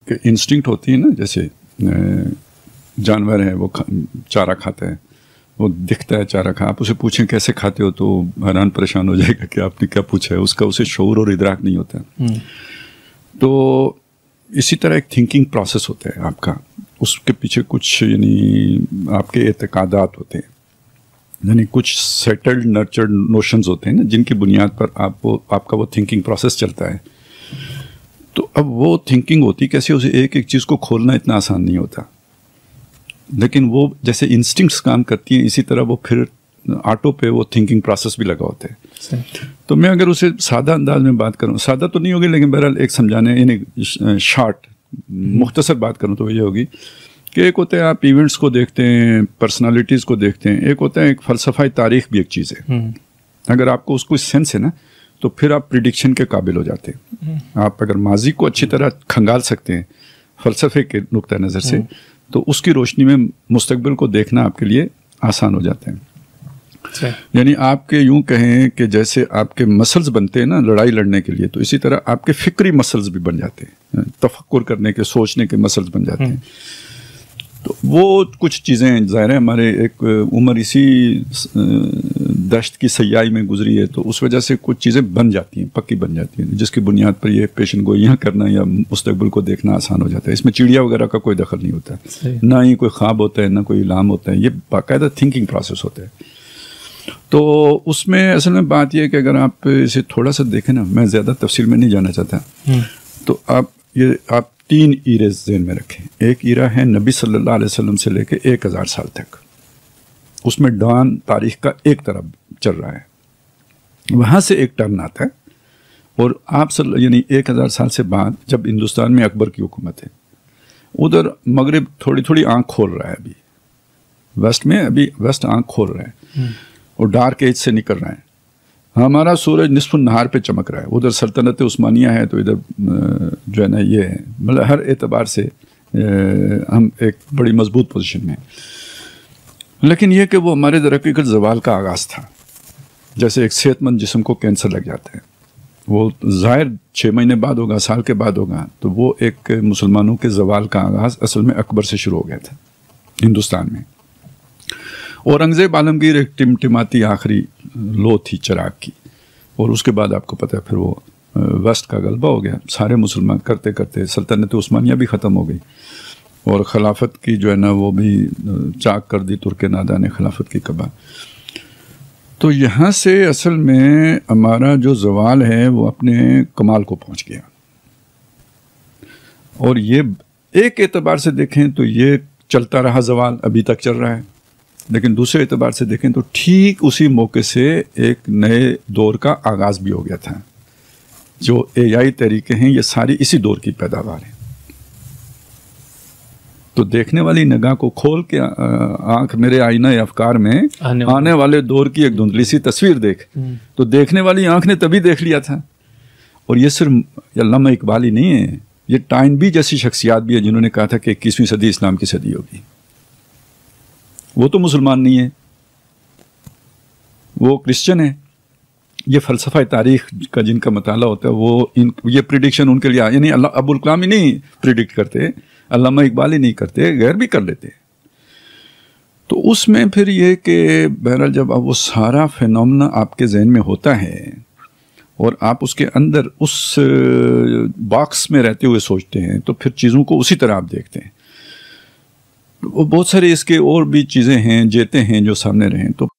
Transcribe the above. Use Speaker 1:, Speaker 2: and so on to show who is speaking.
Speaker 1: کہ انسٹنکٹ ہوتی ہے نا، جیسے جانور ہے وہ چارہ کھاتا ہے، وہ دکھتا ہے چارہ کھا، آپ اسے پوچھیں کیسے کھاتے ہو تو حیران پریشان ہو جائے گا کہ آپ نے کیا پوچھا ہے، اس کا اسے شعور اور ادراک نہیں ہوتا. تو اسی طرح ایک تھنکنگ پروسیس ہوتا ہے آپ کا، اس کے پیچھے کچھ یعنی آپ کے اعتقادات ہوتے ہیں، یعنی کچھ سیٹلڈ نرچرڈ نوشنز ہوتے ہیں نا، جن کی بنیاد پر آپ کا وہ تھنکنگ پروسیس چلتا ہے. تو اب وہ تھنکنگ ہوتی کیسے، اسے ایک ایک چیز کو کھولنا اتنا آسان نہیں ہوتا، لیکن وہ جیسے انسٹنکٹس کام کرتی ہیں اسی طرح وہ پھر آٹو پہ وہ تھنکنگ پروسیس بھی لگا ہوتا ہے. تو میں اگر اسے سادہ انداز میں بات کروں، سادہ تو نہیں ہوگی لیکن بہرحال ایک سمجھانے یعنی شارٹ مختصر بات کروں تو یہ ہوگی کہ ایک ہوتا ہے آپ ایونٹس کو دیکھتے ہیں، پرسنالٹیز کو دیکھتے ہیں، ایک ہوتا ہے ایک فلسفہ تاریخ بھی ایک چیز ہے. اگر آپ کو اس کو سینس ہے نا تو پھر آپ پریڈکشن کے قابل ہو جاتے ہیں. آپ اگر ماضی کو اچھی طرح کھنگال سکتے ہیں فلسفے کے نقطہ نظر سے تو اس کی روشنی میں مستقبل کو دیکھنا آپ کے لیے آسان ہو جاتا ہے. یعنی آپ کے یوں کہیں کہ جیسے آپ کے مسلز بنتے ہیں نا لڑائی لڑنے کے لیے، تو اسی طرح آپ کے فکری مسلز بھی بن جاتے ہیں، تفکر کرنے کے، سوچنے کے مسلز بن جاتے ہیں. تو وہ کچھ چیزیں ظاہر ہے ہمارے ایک عمر اسی دشت کی سیائی میں گزری ہے، تو اس وجہ سے کچھ چیزیں بن جاتی ہیں، پکی بن جاتی ہیں، جس کی بنیاد پر یہ پیشن گوئیاں کرنا یا مستقبل کو دیکھنا آسان ہو جاتا ہے. اس میں چڑیا وغیرہ کا کوئی دخل نہیں ہوتا، نہ ہی کوئی خواب ہوتا ہے، نہ کوئی الہام ہوتا ہے، یہ باقاعدہ تھنکنگ پروسیس ہوتا ہے. تو اس میں اصل میں بات یہ ہے کہ اگر آپ اسے تھوڑا سا دیکھیں نا، میں زیادہ تفصیل میں نہیں جانا چاہتا، تو آپ 3 ایرے ذہن میں رکھیں. ایک ایرا ہے نبی صلی اللہ علیہ وسلم سے لے کے 1000 سال تک، اس میں ڈان تاریخ کا ایک طرف چل رہا ہے، وہاں سے ایک ٹرن آتا ہے، اور آپ یعنی 1000 سال سے بعد جب ہندوستان میں اکبر کی حکومت ہے، ادھر مغرب تھوڑی تھوڑی آنکھ کھول رہا ہے، ابھی ویسٹ میں ابھی ویسٹ آنکھ کھول رہا ہے اور ڈارک ایج سے نکل رہا ہے. ہمارا سورج نصف النہار پہ چمک رہا ہے، ادھر سلطنت عثمانیہ ہے تو ادھر جو ہے نا یہ ہے، مطلب ہر اعتبار سے ہم ایک بڑی مضبوط پوزیشن میں. لیکن یہ کہ وہ ہمارے در حقیقت زوال کا آغاز تھا. جیسے ایک صحت مند جسم کو کینسر لگ جاتا ہے، وہ ظاہر 6 مہینے بعد ہوگا، سال کے بعد ہوگا، تو وہ ایک مسلمانوں کے زوال کا آغاز اصل میں اکبر سے شروع ہو گیا تھا ہندوستان میں. اورنگزیب عالمگیر ایک ٹمٹماتی آخری لو تھی چراغ کی، اور اس کے بعد آپ کو پتہ ہے پھر وہ ویسٹ کا غلبہ ہو گیا، سارے مسلمان کرتے کرتے سلطنت عثمانیہ بھی ختم ہو گئی، اور خلافت کی جو ہے نا وہ بھی چاک کر دی ترک نادا نے خلافت کی کبا. تو یہاں سے اصل میں ہمارا جو زوال ہے وہ اپنے کمال کو پہنچ گیا. اور یہ ایک اعتبار سے دیکھیں تو یہ چلتا رہا زوال، ابھی تک چل رہا ہے، لیکن دوسرے اعتبار سے دیکھیں تو ٹھیک اسی موقع سے ایک نئے دور کا آغاز بھی ہو گیا تھا. جو AI طریقے ہیں یہ ساری اسی دور کی پیداوار ہیں. تو دیکھنے والی نگاہ کو کھول کے آنکھ میرے آئینہ افکار میں آنے والے دور کی ایک دھندلی سی تصویر دیکھ، تو دیکھنے والی آنکھ نے تبھی دیکھ لیا تھا. اور یہ صرف علامہ اقبال ہی نہیں ہے، یہ ٹائن بی جیسی شخصیات بھی ہے جنہوں نے کہا تھا کہ 21ویں صدی اسلام کی صدی ہوگی. وہ تو مسلمان نہیں ہے، وہ کرسچن ہے. یہ فلسفہ تاریخ کا جن کا مطالعہ ہوتا ہے وہ یہ پریڈکشن ان کے لیے، یعنی ابو الکلام ہی نہیں پریڈکٹ کرتے، علامہ اقبال ہی نہیں کرتے، غیر بھی کر لیتے. تو اس میں پھر یہ کہ بہرحال جب اب وہ سارا فینومنا آپ کے ذہن میں ہوتا ہے اور آپ اس کے اندر اس باکس میں رہتے ہوئے سوچتے ہیں، تو پھر چیزوں کو اسی طرح آپ دیکھتے ہیں. وہ بہت سارے اس کے اور بھی چیزیں ہیں، جیتے ہیں جو سامنے رہیں. تو